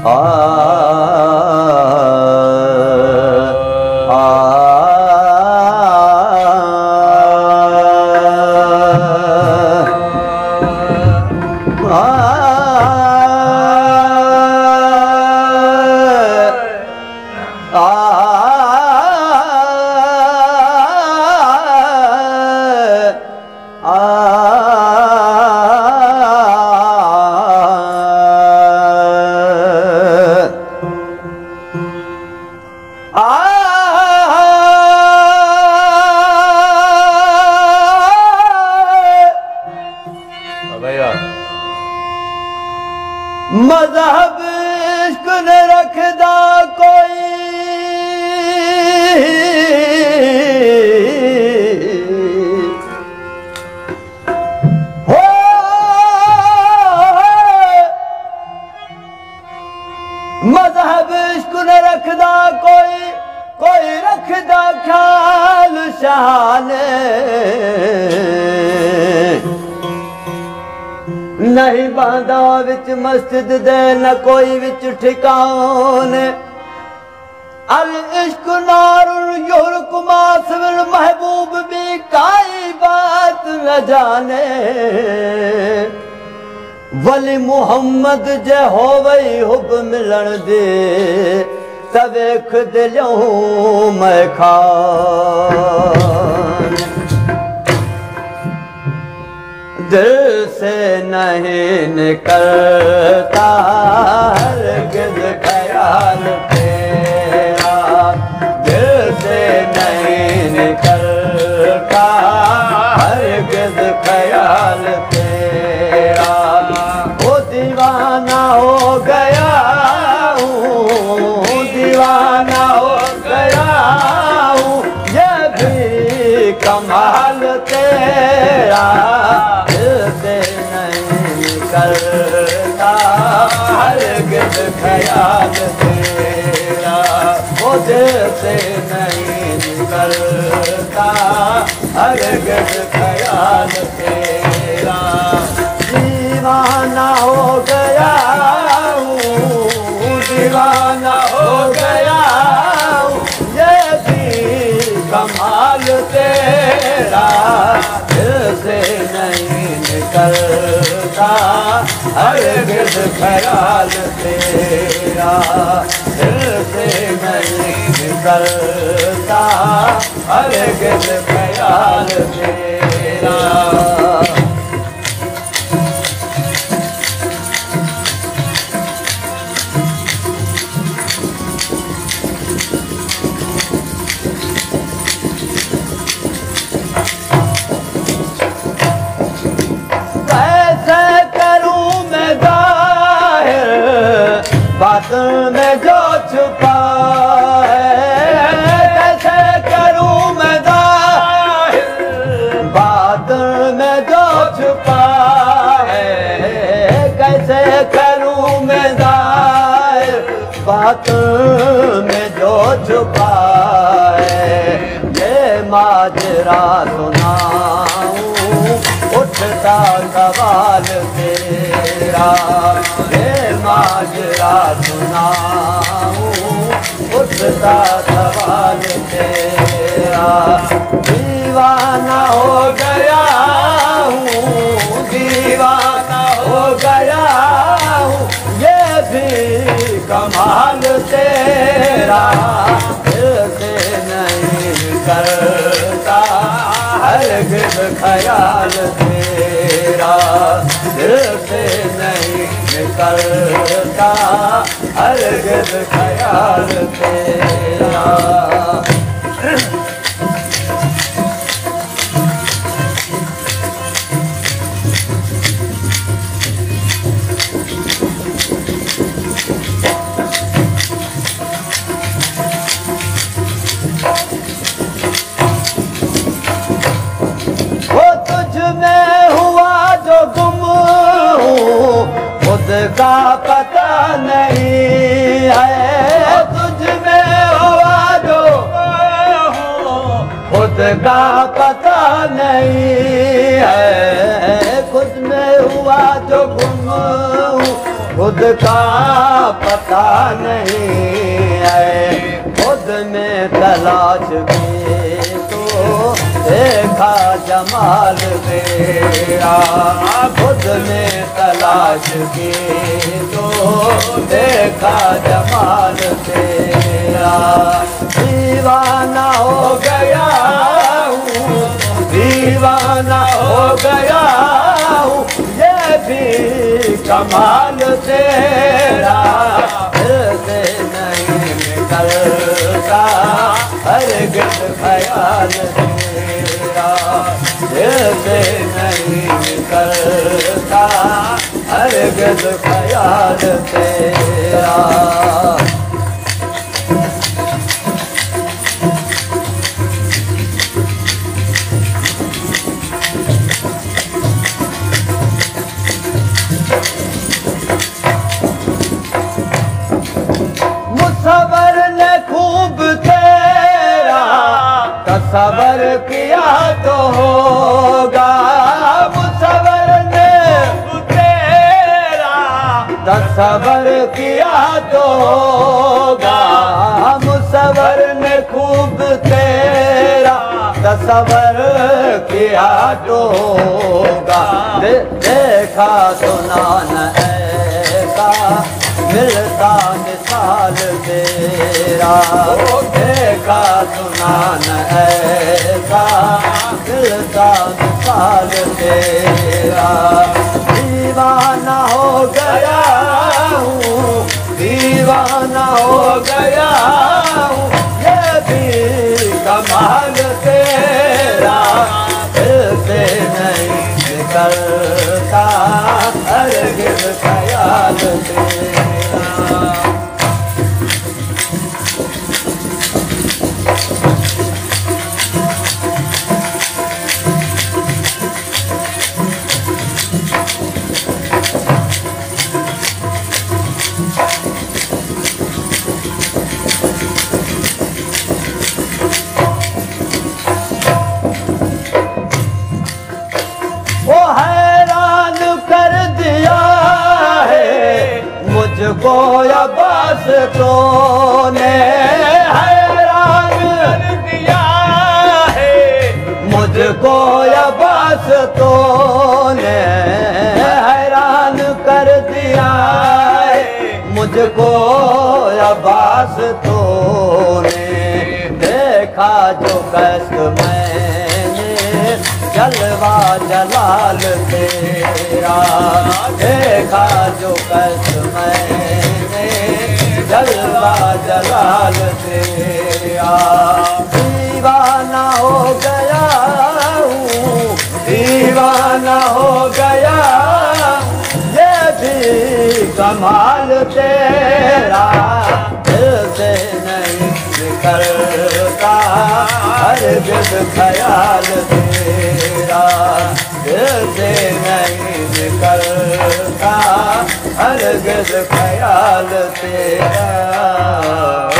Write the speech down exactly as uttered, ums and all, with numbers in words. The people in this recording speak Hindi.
आ मज़हब इश्क न रखदा कोई हो मज़हब इश्क न रखदा कोई कोई रखदा ख्याल शान नहीं बांदा विच मस्जिद दे न कोई विच ठिकान अल इश्क नारुल युरकुमा सिविल महबूब भी काई बात न जाने वली मुहम्मद जे हो वही हुब मिलन दे तवेख दिलों मैं खान दिल से नहीं निकलता हरगिज़ ख्याल तेरा दिल से नहीं निकलता हरगिज़ ख्याल तेरा वो दीवाना हो गया हूँ दीवाना हो गया हूँ ये भी कमाल तेरा करता हरगिज़ ख्याल तेरा वो दिल से नहीं निकलता हरगिज़ ख्याल तेरा दीवाना हो गया हूँ दीवाना हो गया हूँ ये भी कमाल तेरा दिल से नहीं निकलता हरगिज़ ख्याल तेरा दिल से नहीं निकलता हरगिज़ ख्याल तेरा बातों में जो छुपा है कैसे करूं मैं ज़ाहिर बातों में जो छुपा है कैसे करूं मैं ज़ाहिर बातों में जो छुपा है ये माजरा सुनाऊं उठता सवाल तेरा ये माजरा सुनाऊं उठता सवाल तेरा दीवाना हो गया हूँ दीवाना हो गया हूँ ये भी कमाल तेरा दिल से नहीं निकलता हरगिज़ ख्याल तेरा दिल से नहीं निकलता हरगिज़ ख्याल तेरा का पता नहीं है तुझ में हुआ जो खुद का पता नहीं है खुद में हुआ जो गुम खुद का पता मिलता नहीं है। खुद में तलाश की तो देखा जमाल तेरा, खुद में तलाश की तो देखा जमाल तेरा। दीवाना हो गया हूँ, दीवाना हो गया हूँ, ये भी कमाल तेरा। दिल से नहीं निकलता हरगिज़ ख्याल तेरा, दिल से नहीं निकलता हरगिज़ ख्याल तेरा। मुसव्वर ने खूब तेरा तसव्वुर किया तो होगा, मुसव्वर ने तेरा तसव्वुर किया तो होगा, मुसव्वर ने खूब तेरा तसव्वुर किया तो होगा। दे, देखा सुना न ऐसा मिलता मिसाल तेरा, देखा सुना न ऐसा मिलता मिसाल तेरा। दीवाना हो गया हूँ, दीवाना हो गया हूँ, ये भी कमाल तेरा। दिल से नहीं निकलता हरगिज़ ख्याल तेरा। वो हैरान कर दिया है मुझको अब्बास तो ने, हैरान कर दिया है मुझको अब्बास तो ने, हैरान कर दिया है मुझको अब्बास तो ने। देखा जो कष्ट मैंने जलवा जलाल तेरा, देखा जो कष्ट मैंने जलवा जलाल तेरा। दीवाना हो गया हूँ, दीवाना हो गया, ये भी कमाल तेरा। दिल से नहीं निकलता हरगिज़ ख्याल तेरा, दिल से नहीं निकलता हरगिज़ ख्याल तेरा।